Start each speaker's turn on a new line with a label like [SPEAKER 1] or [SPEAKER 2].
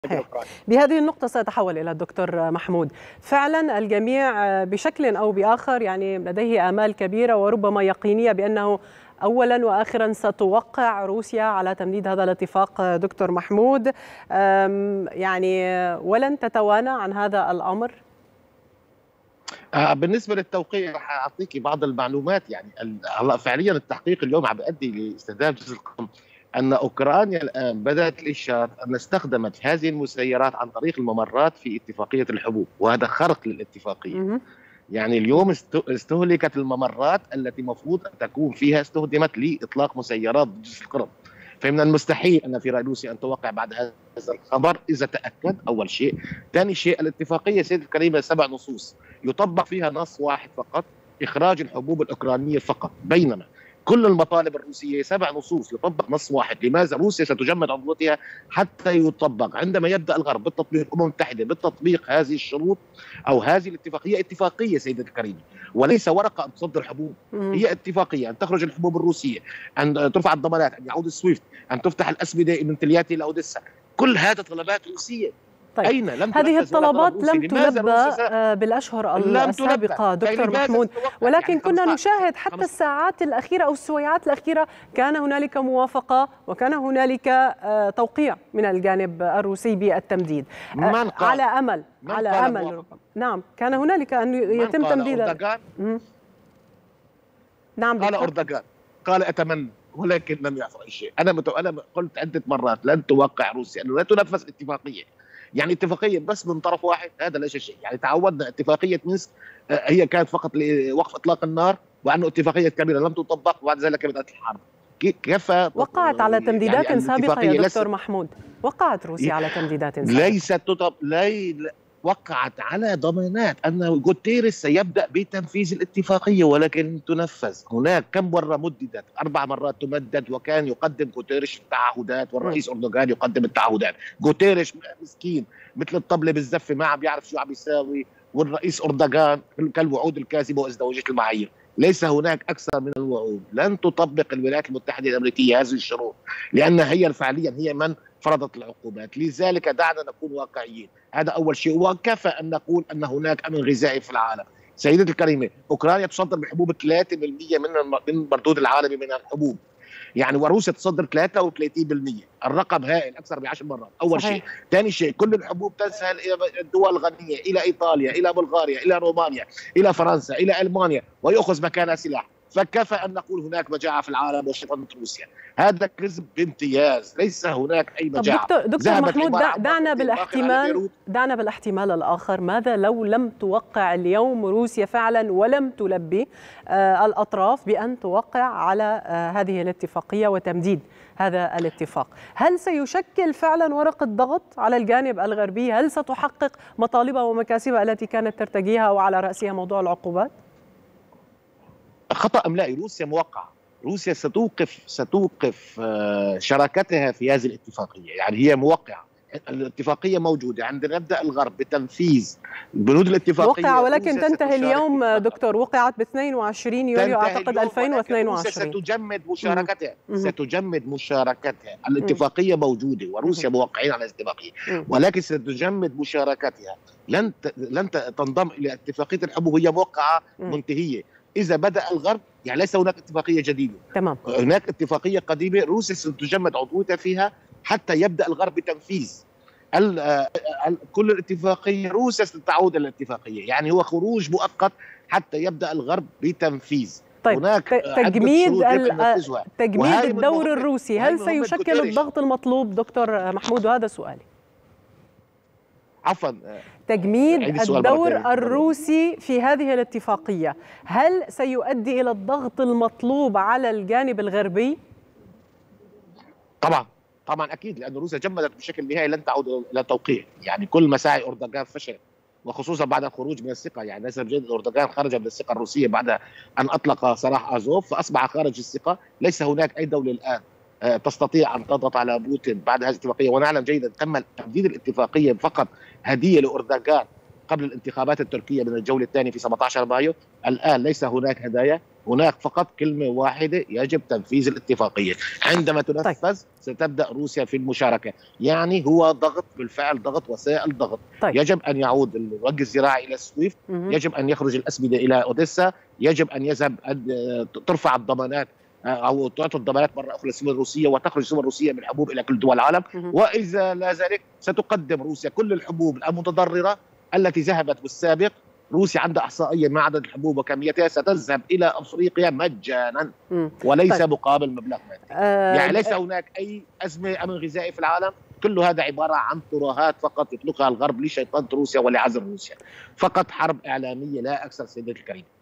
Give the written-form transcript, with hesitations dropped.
[SPEAKER 1] صحيح. بهذه النقطة سأتحول إلى الدكتور محمود. فعلا الجميع بشكل أو بآخر يعني لديه آمال كبيرة وربما يقينية بأنه أولا وآخرا ستوقع روسيا على تمديد هذا الاتفاق دكتور محمود، يعني ولن تتوانى عن هذا الأمر.
[SPEAKER 2] بالنسبة للتوقيع رح أعطيكي بعض المعلومات. يعني هلا فعليا التحقيق اليوم عم بيؤدي لاستهداف جزء القمح، أن أوكرانيا الآن بدأت الإشارة أن استخدمت هذه المسيرات عن طريق الممرات في اتفاقية الحبوب، وهذا خرق للاتفاقية. يعني اليوم استهلكت الممرات التي مفروض أن تكون فيها استخدمت لإطلاق مسيرات ضد جزء القرم. فمن المستحيل أن في روسيا أن توقع بعد هذا الخبر إذا تأكد. أول شيء. ثاني شيء، الاتفاقية سيد الكريمة 7 نصوص يطبق فيها نص واحد فقط، إخراج الحبوب الأوكرانية فقط، بينما كل المطالب الروسية 7 نصوص يطبق نص واحد. لماذا روسيا ستجمد عضويتها حتى يطبق؟ عندما يبدأ الغرب بالتطبيق، الأمم المتحدة بالتطبيق هذه الشروط أو هذه الاتفاقية، اتفاقية سيدة الكريمة وليس ورقة أن تصدر حبوب، هي اتفاقية أن تخرج الحبوب الروسية، أن ترفع الضمانات، أن يعود السويفت، أن تفتح الأسمدة من تلياتي إلى أوديسا. كل هذا طلبات روسية.
[SPEAKER 1] طيب.
[SPEAKER 2] أين لم
[SPEAKER 1] هذه الطلبات لم تلبى بالأشهر السابقة دكتور محمود، ولكن كنا نشاهد حتى الساعات الأخيرة أو السويعات الأخيرة كان هنالك موافقة وكان هنالك توقيع من الجانب الروسي بالتمديد على أمل نعم، كان هنالك أن يتم تمديد.
[SPEAKER 2] نعم، قال أردوغان، قال أتمنى، ولكن لم يحصل شيء. أنا قلت عدة مرات لن توقع روسيا، أنه لا تنفذ اتفاقية. يعني اتفاقية بس من طرف واحد، هذا ليس شيء. يعني تعودنا اتفاقية مينسك هي كانت فقط لوقف إطلاق النار، وأنه اتفاقية كبيرة لم تطبق، وبعد ذلك بدأت الحرب. كيف
[SPEAKER 1] وقعت على تمديدات يعني سابقة يا دكتور محمود؟ وقعت روسيا على تمديدات سابقة.
[SPEAKER 2] ليست وقعت على ضمانات أن غوتيريس سيبدأ بتنفيذ الاتفاقية ولكن تنفذ. هناك كم مرة مددت؟ 4 مرات تمدد، وكان يقدم غوتيريس التعهدات والرئيس أردوغان يقدم التعهدات. غوتيريس مسكين مثل الطبلة بالزفة، ما عم بيعرف شو عم يساوي، والرئيس أردوغان كالوعود الكاذبة وازدواجية المعايير. ليس هناك أكثر من الوعود. لن تطبق الولايات المتحدة الأمريكية هذه الشروط، لأنها هي فعليا هي من فرضت العقوبات. لذلك دعنا نكون واقعيين، هذا أول شيء. وكفى أن نقول أن هناك أمن غذائي في العالم. سيدتي الكريمة، أوكرانيا تصدر بحبوب 3% من المردود العالمي من الحبوب، يعني وروسيا تصدر 33%. الرقم هائل، أكثر ب10 مرات. أول شيء. ثاني شيء، كل الحبوب تسهل إلى الدول الغنية، إلى إيطاليا، إلى بلغاريا، إلى رومانيا، إلى فرنسا، إلى ألمانيا، ويأخذ مكانها سلاح. فكفى أن نقول هناك مجاعة في العالم وشطنة روسيا. هذا كذب بامتياز، ليس هناك أي مجاعة.
[SPEAKER 1] دكتور محمود، دعنا بالاحتمال الآخر. ماذا لو لم توقع اليوم روسيا فعلا ولم تلبي الأطراف بأن توقع على هذه الاتفاقية وتمديد هذا الاتفاق؟ هل سيشكل فعلا ورقة ضغط على الجانب الغربي؟ هل ستحقق مطالبها ومكاسبها التي كانت ترتجيها وعلى رأسها موضوع العقوبات؟
[SPEAKER 2] خطأ أملائي. روسيا موقعة. روسيا ستوقف شراكتها في هذه الاتفاقية. يعني هي موقعة، الاتفاقية موجودة. عندما يبدأ الغرب بتنفيذ بنود الاتفاقية
[SPEAKER 1] وقع، ولكن تنتهي اليوم دكتور. وقعت ب 22 يوليو أعتقد 2022.
[SPEAKER 2] روسيا ستجمد مشاركتها. ستجمد مشاركتها. الاتفاقية موجودة وروسيا موقعين على الاتفاقية، ولكن ستجمد مشاركتها. لن تنضم إلى اتفاقية الحبوب، هي موقعة منتهية. إذا بدأ الغرب، يعني ليس هناك اتفاقية جديدة،
[SPEAKER 1] تمام،
[SPEAKER 2] هناك اتفاقية قديمة روسيا ستجمد عضويتها فيها حتى يبدأ الغرب بتنفيذ كل الاتفاقية. روسيا ستعود إلى الاتفاقية، يعني هو خروج مؤقت حتى يبدأ الغرب بتنفيذ.
[SPEAKER 1] طيب،
[SPEAKER 2] هناك
[SPEAKER 1] تجميد الدور الروسي هل سيشكل الضغط المطلوب دكتور محمود؟ وهذا سؤالي.
[SPEAKER 2] عفوا،
[SPEAKER 1] تجميد الدور الروسي في هذه الاتفاقية هل سيؤدي إلى الضغط المطلوب على الجانب الغربي؟
[SPEAKER 2] طبعا أكيد، لأن روسيا جمدت بشكل نهائي، لن تعود إلى توقيع. يعني كل مساعي أردوغان فشلت، وخصوصا بعد الخروج من الثقة. يعني ليس بجد أردوغان خرج من الثقة الروسية بعد أن أطلق سراح أزوف، فأصبح خارج الثقة. ليس هناك أي دولة الآن تستطيع أن تضغط على بوتين بعد هذه الاتفاقية. ونعلم جيدا تم تمديد الاتفاقية فقط هدية لأردوغان قبل الانتخابات التركية من الجولة الثانية في 17 مايو. الآن ليس هناك هدايا، هناك فقط كلمة واحدة: يجب تنفيذ الاتفاقية. عندما تنفذ ستبدأ روسيا في المشاركة. يعني هو ضغط، بالفعل ضغط، وسائل ضغط. يجب أن يعود الوجه الزراعي إلى السويفت، يجب أن يخرج الأسمدة إلى أوديسا، يجب أن يذهب أن ترفع الضمانات أو تعطي الضمانات مرة أخرى للسمن الروسية، وتخرج السمن الروسية من الحبوب إلى كل دول العالم. وإذا لا ذلك ستقدم روسيا كل الحبوب المتضررة التي ذهبت بالسابق. روسيا عندها احصائيه مع عدد الحبوب وكميتها، ستذهب الى افريقيا مجانا وليس مقابل مبلغ مادي. يعني ليس هناك اي ازمه امن غذائي في العالم، كل هذا عباره عن ترهات فقط يطلقها الغرب لشيطنه روسيا ولعزل روسيا. فقط حرب اعلاميه لا اكثر سيدتي الكريمه.